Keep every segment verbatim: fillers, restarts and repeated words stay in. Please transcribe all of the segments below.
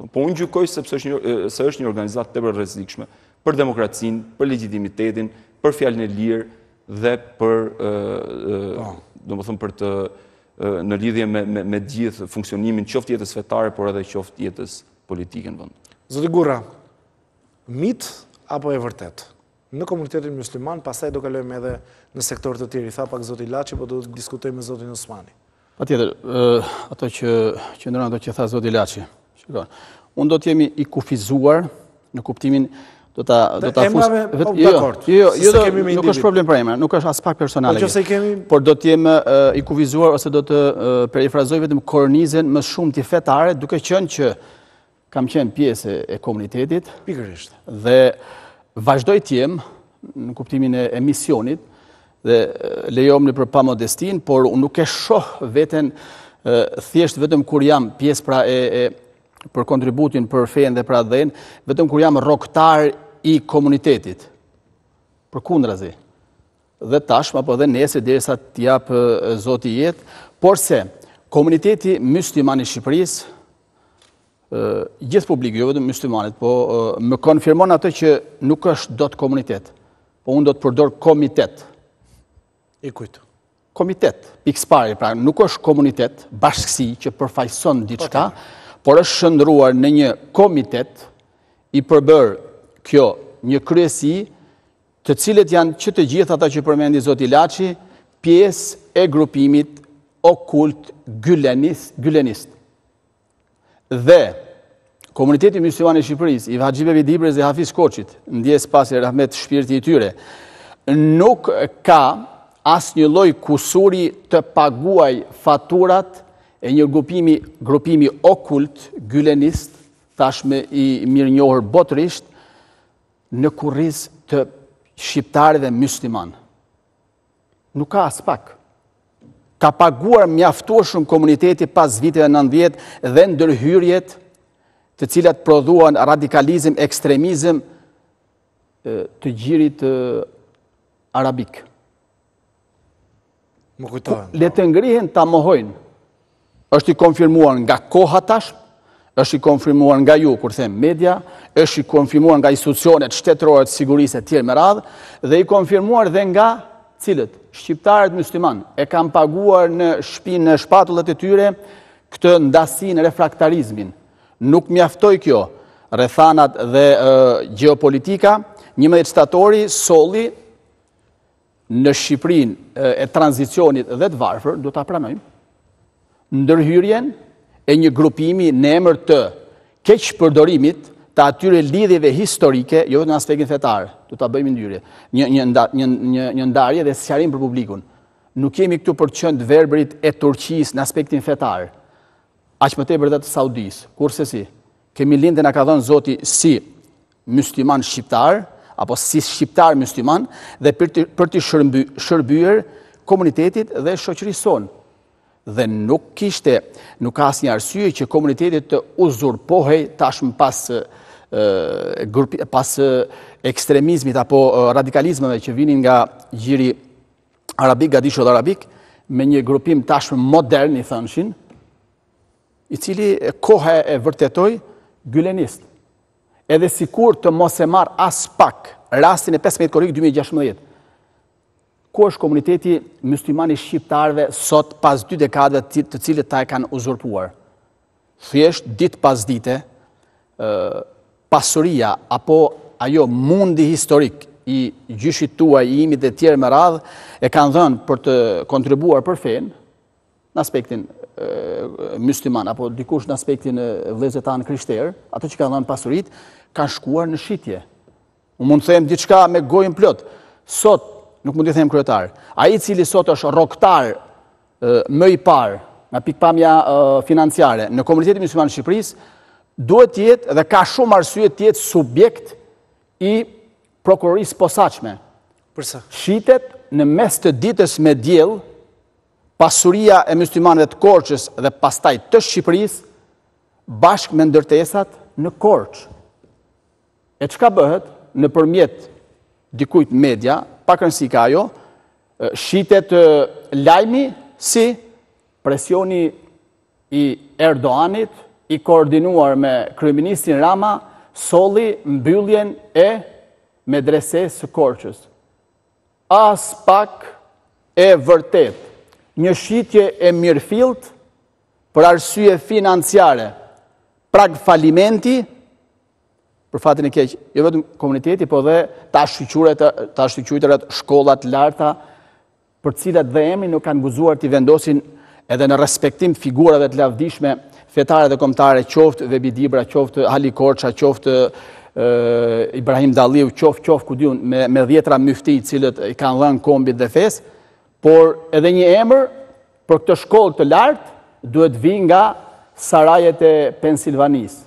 Po unë gjykoj sepse është një organizatë tepër rrezikshme për demokracinë, për legitimitetin, për fjalën e lirë dhe për, domethënë për të në lidhje me me gjithë funksionimin qoftë jetës fetare, por edhe qoftë jetës politike në vend. Zoti Gurra, mit apo e vërtet? Në komunitetin musliman, pastaj do kalojmë edhe në sektor të tjerë. I tha pak zoti Laçi, po do të diskutojmë me zotin Osmani. Patjetër, ato që qëndron ato që tha zoti Laçi. Shikoj. Unë do të jemi i kufizuar në kuptimin do ta do ta fus vetë jo jo jo nuk është problem për emra, nuk është as pak personale. Po nëse kemi por do të jem i kufizuar ose do të perifrazoj vetëm kornizën më shumë të fetare, duke qenë që kam qenë pjesë e komunitetit pikërisht dhe vazhdoj të jem në kuptimin e misionit dhe lejom në për pa modestin, por unë nuk e shoh veten thjesht vetëm kur jam pjesë pra e, e për kontributin për fenë dhe për adhen, vetëm kur jam rroktar i komunitetit. Përkundrazi. Dhe tashmë apo dhe nesër derisa të jap Zoti jetë, por se komuniteti musliman i Shqipërisë, gjithë publiku, jo vetëm muslimanit, po më konfirmon atë që nuk është dot komunitet, po unë do të përdor komitet. I kujt? Komitet, pikëspari, pra nuk është komunitet, bashkësi që përfaqëson diçka, por është shndruar në një komitet i përbër kjo një kryesi, të cilët janë që të gjithë ata që përmendi zoti Laçi, pjesë e grupimit okult gylenist, gylenist. Dhe komuniteti musliman i Shqipërisë, i Haxhibeve Dibrës dhe Hafiz Koçit, ndjes pasi rahmet shpirti i tyre, nuk ka asnjë lloj kusuri të paguaj faturat e një grupimi, grupimi okult, gylenist, tashme i mirënjohur botërisht, në kurriz të shqiptarëve musliman. Nuk ka as pak. Ka paguar mjaftueshëm komuniteti pas viteve nëntëdhjetë dhe ndërhyrjet të cilat prodhuan radikalizëm, ekstremizëm të gjirit arabik. Më kujtohen. Le të ngrihen ta mohojnë. Është i konfirmuar nga koha tashmë, është i konfirmuar nga ju, kur them media, është i konfirmuar nga institucionet shtetërore të sigurisë e tjerë me radhë, dhe i konfirmuar dhe nga cilët shqiptarët musliman e kanë paguar në shpinë në shpatullat e tyre këtë ndasinë refraktarizmin. Nuk mjaftoi kjo, rrethanat dhe gjeopolitika, njëmbëdhjetë shtatori solli në Shqipërinë e tranzicionit dhe të varfër, do ta pranojmë, ndërhyrjen e një grupimi në emër të keqpërdorimit të atyre lidhjeve historike, jo vetëm në aspektin fetar, do ta bëjmë ndyrje, një një një një, një ndarje dhe sqarim për publikun. Nuk jemi këtu për të qenë verbrit e Turqisë në aspektin fetar, aq më tepër edhe të Saudisë. Kurse si, kemi lindë na ka dhënë Zoti si musliman shqiptar, apo si shqiptar musliman, dhe për të, për të shërby, shërbyer komunitetit dhe shoqërisë sonë. Dhe nuk kishte, nuk ka asnjë arsye që komuniteti të uzurpohej tashmë pas e, grupi, pas e, ekstremizmit apo e, radikalizmeve që vinin nga gjiri arabik, gadishull arabik, me një grupim tashmë modern, i thënshin, i cili koha e vërtetoi gylenist. Edhe sikur të mos e marr as pak rastin e pesëmbëdhjetë korrik dy mijë e gjashtëmbëdhjetë. Ku është komuniteti musliman i shqiptarëve sot pas dy dekadave të cilët ta e kanë uzurpuar? Thjesht ditë pas dite, pasuria apo ajo mundi historik i gjyshit tuaj, i imit dhe tjerë me radhë, e kanë dhënë për të kontribuar për fenë, në aspektin musliman, apo dikush në aspektin vëllezërve tanë krishterë, ato që kanë dhënë pasurit, kanë shkuar në shitje. Unë mund të them diçka me gojën plot. Sot nuk mund të them kryetar. Ai i cili sot është rroktar më i parë nga pikpamja financiare në komunitetin musliman të Shqipërisë, duhet të jetë dhe ka shumë arsye të jetë subjekt i prokurorisë posaçme. Përsa? Shitet në mes të ditës me diell pasuria e muslimanëve të Korçës dhe pastaj të Shqipërisë bashkë me ndërtesat në Korçë. E çka bëhet nëpërmjet dikujt media, pak rëndësi ka ajo, shitet lajmi si presioni i Erdoganit i koordinuar me kryeministrin Rama solli mbylljen e medreses së Korçës. As pak e vërtet, një shitje e mirëfillt për arsye financiare, prag falimenti, për fatin e keq, jo vetëm komuniteti, po dhe ta shqyqytërat shkollat larta, për cilat dhe emri nuk kanë guzuar t'i vendosin edhe në respektim figurave të lavdishme fetare dhe kombëtare, qoftë Vebi Dibra, qoftë Ali Korça, qoftë Ibrahim Dalliu, qoftë qoftë ku diun me, me dhjetra myfti cilët i kanë dhënë kombit dhe fesë, por edhe një emër për këtë shkollë të lartë duhet vi nga Sarajet e Pensilvanisë.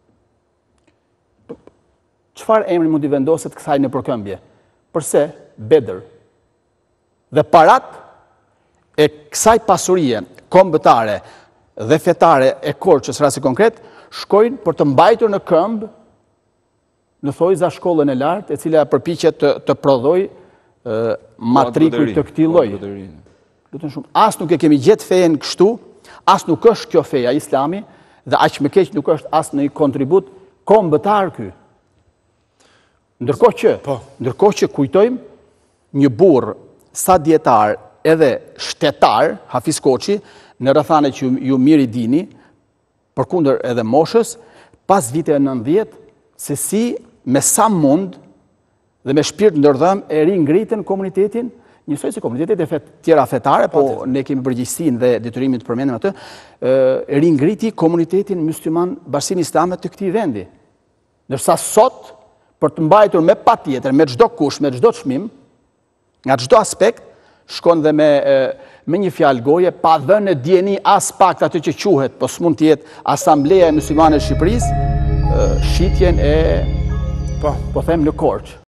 Çfarë emri mund t'i vendoset kësaj në përkëmbje? Përse? Bedër. Dhe parat e kësaj pasurie kombëtare dhe fetare e Korçës rasti konkret shkojnë për të mbajtur në këmbë në thojza shkollën e lartë, e cila përpiqet të, të prodhoj e, matrikull të këtij lloji. Lutën shumë. As nuk e kemi gjetë fejen kështu, as nuk është kjo feja Islami, dhe aq më keq nuk është as në një kontribut kombëtar ky. Ndërkohë që, po. ndërkohë që kujtojmë një burr sa dietar edhe shtetar, Hafiz Koçi, në rrethane që ju, ju mirë i dini, përkundër edhe moshës, pas viteve nëntëdhjetë, se si me sa mund dhe me shpirt ndërdhëm e ringritën komunitetin, njësoj se komunitetet e fet, tjera fetare, po ne kemi përgjegjësinë dhe detyrimin të përmendim atë, e ringriti komunitetin musliman Bashkinë Islame të këtij vendi. Ndërsa sot, për të mbajtur me patjetër, me çdo kush, me çdo çmim, nga çdo aspekt, shkon dhe me, me një fjalë goje, pa dhënë në dieni as pak atë që quhet, po s'mund të jetë Asambleja e Muslimane e Shqipërisë, shitjen e, po, po them në Korçë.